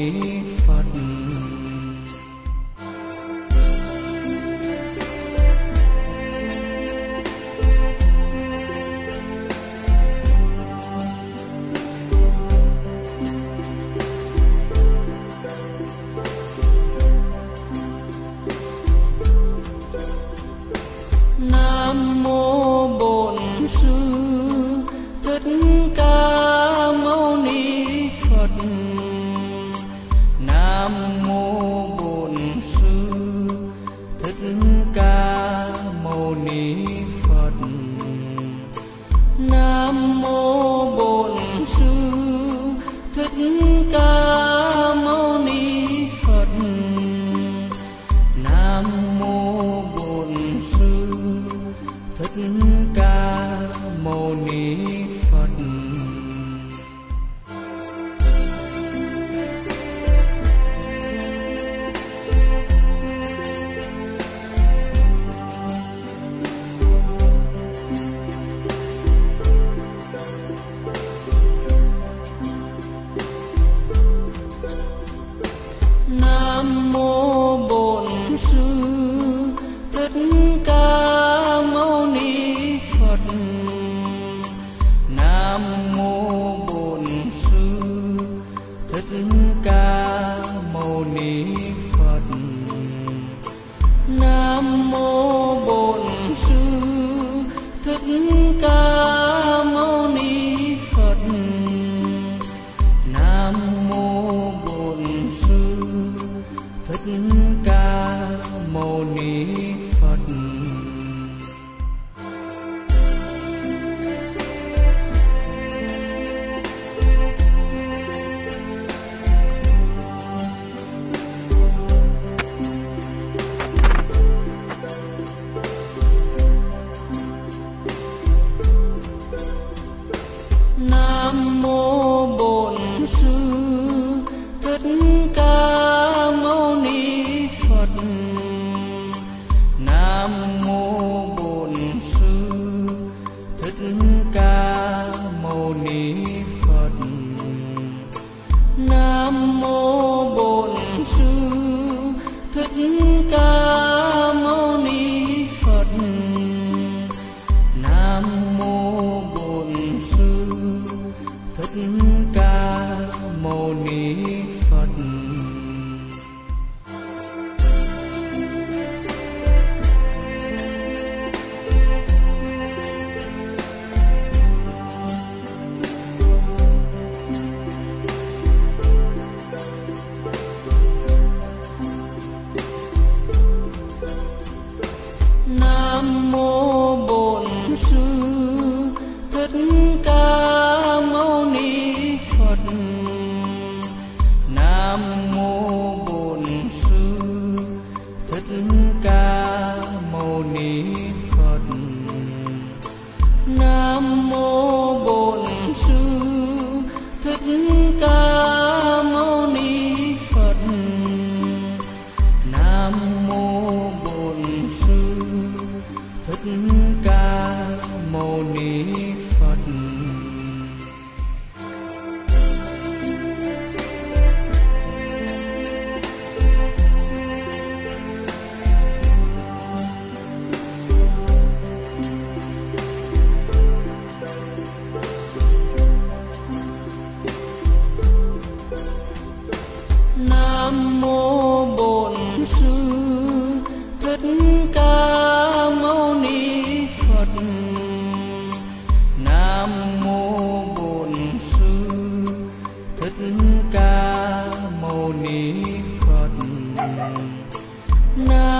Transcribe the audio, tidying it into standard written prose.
Ni Phật. Nam mô Bổn Sư Thích Ca Mâu Ni Phật. Nam mô Bổn Sư Thích Ca Mâu Ni Phật. Nam mô Bổn Sư Thích Ca Mâu Ni Phật. Nam mô Bổn Sư Thích Ca Mâu Ni Phật. Nam mô Bổn Sư Thích Ca Mâu Ni Phật. Nam mô Bổn Sư Thích Ca Mâu Ni Phật. Nam mô Bổn Sư Thích Ca Mâu Ni Phật. Nam mô Bổn Sư Thích Ca Mâu Ni Phật. Nam mô Bổn Sư Thích Ca Mâu Ni Phật. Nam mô Bổn Sư Thích Ca Mâu Ni Phật. Nam mô Bổn Sư Thích Ca Mâu Ni Phật. Nam mô Bổn Sư Thích Ca Mâu Ni Phật. Nam mô Bổn Sư Thích Ca Mâu Ni Phật. Nam mô Bổn Sư Thích Ca Mâu Ni Phật. Nam mô Bổn Sư Thích Ca Mâu Ni Phật. Nam mô Bổn Sư Thích Ca Mâu Ni Phật. Nam mô Bổn Sư Thích Ca Mâu Ni Phật. Nam mô Bổn Sư Thích Ca Mâu Ni Phật.